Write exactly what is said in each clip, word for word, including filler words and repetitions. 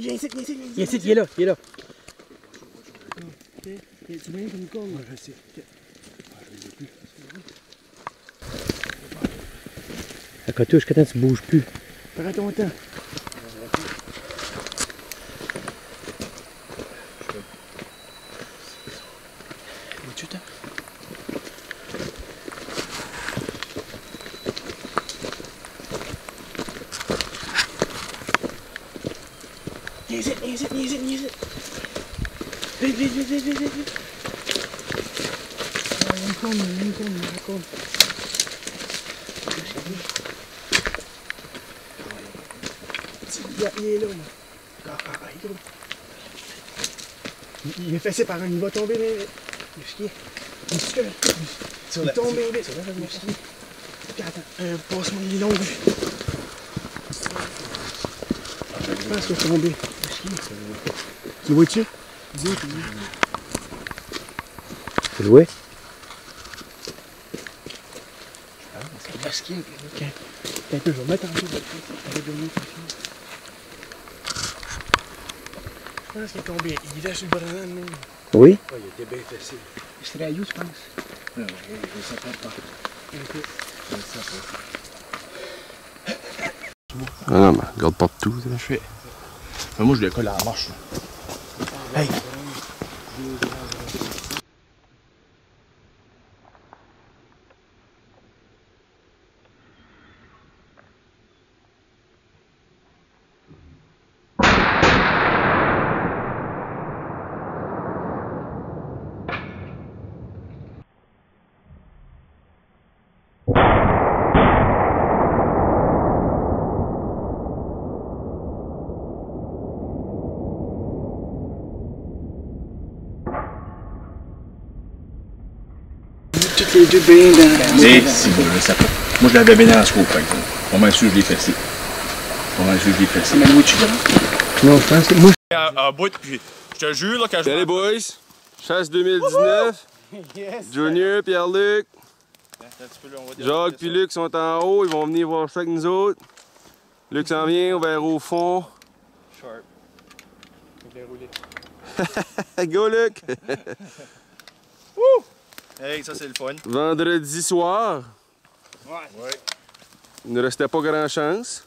viens ici, viens ici, viens ici. Il est ici, il est là, il est là. Ok, tu mets une corne. Ouais, je sais. Okay. La coteau, jusqu'à temps tu bouges plus. Prends ton temps. Vois-tu temps? Viens ici, viens ici, viens ici, viens ici. Vite, vite, vite, vite, vite, vite. Ah, il y a une corne, il y a une corne, il y a une corne. Il est là, là. Ah, ah, ah, il est là. Il, il est fessé par un, il va tomber, mais... Le ski. Il est sûr. Il est tombé, vite. Le ski. Ok, attends, euh, passe-moi, il est long, lui. Je pense qu'il est tombé. Le ski. Tu le vois-tu? Oui, tu le vois. Tu le vois? Ah, c'est le ski. Ok. Attends un peu, je vais mettre en jeu. Je pense qu'il est tombé. Il est là sur le banane, là. Oui? Oh, il était bien fessé. Il serait à you, je pense. Non, je ne sais pas. Ok. Je ne sais pas. Ah non, mais regarde pas tout. Je fais. Mais moi, je le colle à la marche. Hey! Toutes les deux bien dans... Eh, si bon, je sais pas. Moi, je l'avais bien dans la scope, par exemple. Pas mal sûr que je l'ai fessé. Pas mal sûr que je l'ai fessé. Mais où tu vas? Non, je pense que... Moi, En, en bout, puis je te jure, là, quand je... Salut boys! Chasse deux mille dix-neuf. yes! Junior, Pierre-Luc, Attends un petit peu, là, on va dire Jacques puis Luc sont en haut. Ils vont venir voir ça avec nous autres. Luc s'en vient vers au fond. Sharp. Bien roulé. Go Luc! Hey, ça, c'est le fun. Vendredi soir. Ouais. Ouais. Il ne restait pas grand chance.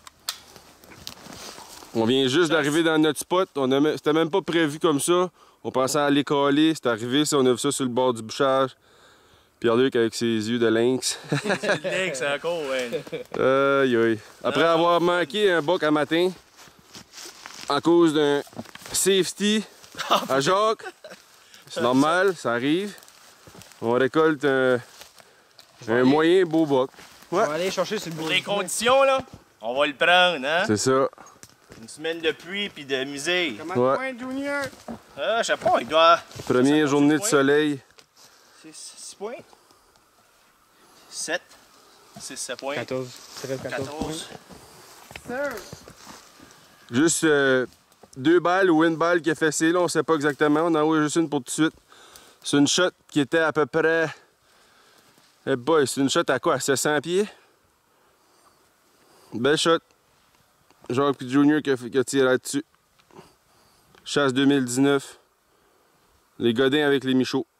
On vient juste d'arriver dans notre spot. C'était même pas prévu comme ça. On pensait aller caler. C'est arrivé, ça, on a vu ça sur le bord du bouchage. Pierre-Luc avec ses yeux de lynx. C'est le lynx, c'est encore, ouais. Aïe aïe. Après avoir manqué un buck à matin, à cause d'un safety à Jacques, c'est normal, ça arrive. On récolte un, un moyen beau buck. On va aller chercher sur le Pour bout. les conditions, là, on va le prendre, hein? C'est ça. Une semaine de pluie puis de misère. Comment Ouais. de points, Junior? Ah, je sais pas, il doit... Première journée de soleil. C'est six points? sept? six, sept points. quatorze. Ça fait quatorze. quatorze. Juste euh, deux balles ou une balle qui est fessée, là, on sait pas exactement. On en envoie juste une pour tout de suite. C'est une shot qui était à peu près... Eh boy, c'est une shot à quoi? À sept cents pieds? Belle shot. Jacques puis Junior qui a, qui a tiré là-dessus. Chasse deux mille dix-neuf. Les godins avec les michauds.